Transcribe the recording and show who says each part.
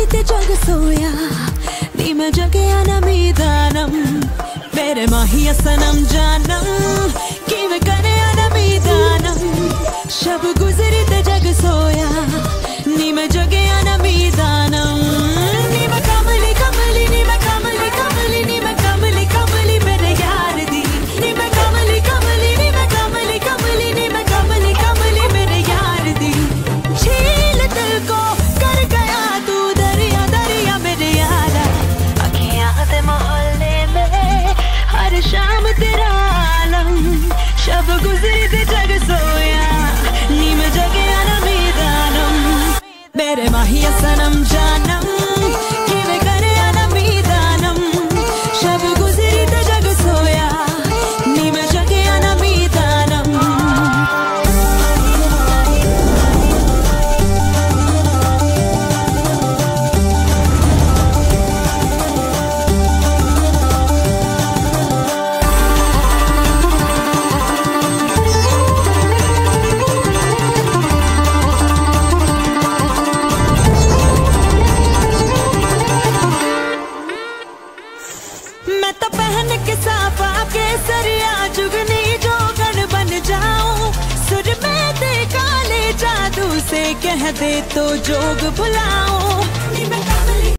Speaker 1: ते जग सोया नी मैं जगे आना मीदानम मेरे माहिया सनम जानम कि मैं करे आना मीदानम शब गुजरी ते जग सोया नी मैं जगे आना मीदानम नी मैं कमली कमली नी मैं कमली कमली नी मैं कमली कमली मेरे यार दी नी मैं कमली कमली नी मैं कमली कमली नी मैं कमली कमली मेरे यार दी झील दिल को कर गया तू दरिया दरिया मेरे यारा अखियां दे मोहल्ले में हर शाम तेरा आलम शब गुजरी ते जग सोया नी मैं जगे आना मीदानम मेरे माहिया सनम जानम कि मैं करे आना मीदानम शब गुजरी ते जग सोया नी मैं जगे आना मीदानम मैं तो पहन के साफा के सरिया जुगनी जोगन बन जाऊं सुर में दे काले जादू से कह दे तो जोग बुलाऊं